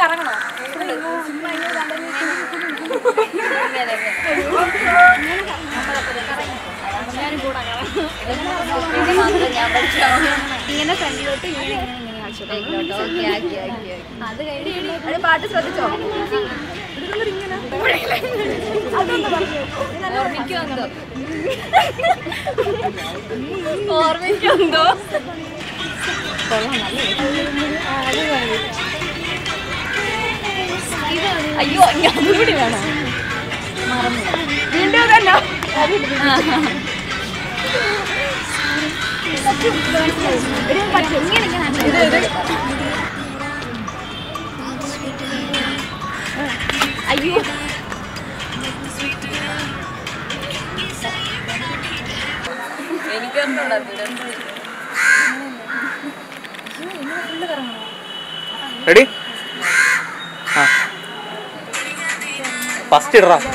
കറങ്ങണോ? ഇങ്ങനെ ഫ്രണ്ടിലോട്ട് ഇങ്ങനെ അത് കഴിഞ്ഞ് പാട്ട് ശ്രദ്ധിച്ചോ? ഓർമ്മിക്കുണ്ടോ? അയ്യോ അതുകൂടി വേണം. വീണ്ടും തന്നെ അയ്യോ റെഡി? ഫസ്റ്റ് ഇടറാ.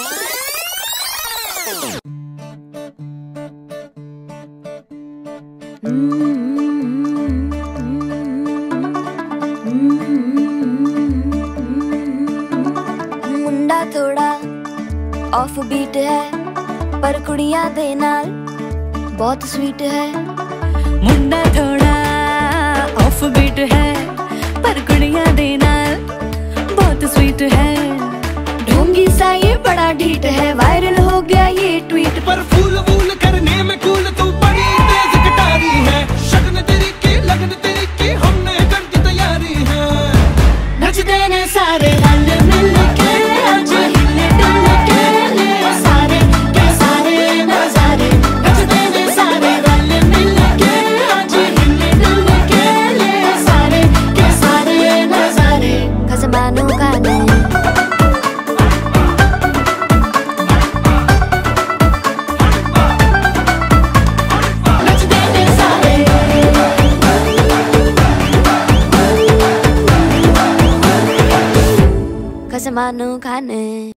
मुंडा थोड़ा ऑफ बीट है पर कुड़ियां दे नाल बहुत स्वीट है। मुंडा थोड़ा ऑफ बीट है पर कुड़ियां दे नाल बहुत स्वीट है। ढोंगी सा ये बड़ा ढीठ है, वायरल हो गया ये ट्वीट पर फूल वूल करने में कूल तू बड़ी तेज कटारी है। शगन तेरी की लगन तेरी की हमने कर दी तैयारी है। नच देने सारे रल मिल के आज हिले डुल के ले सारे के सारे नजारे। नच देने सारे रल मिल के आज हिले डुल के ले सारे के सारे नजारे। खसमानों का नहीं कसमानों खाने।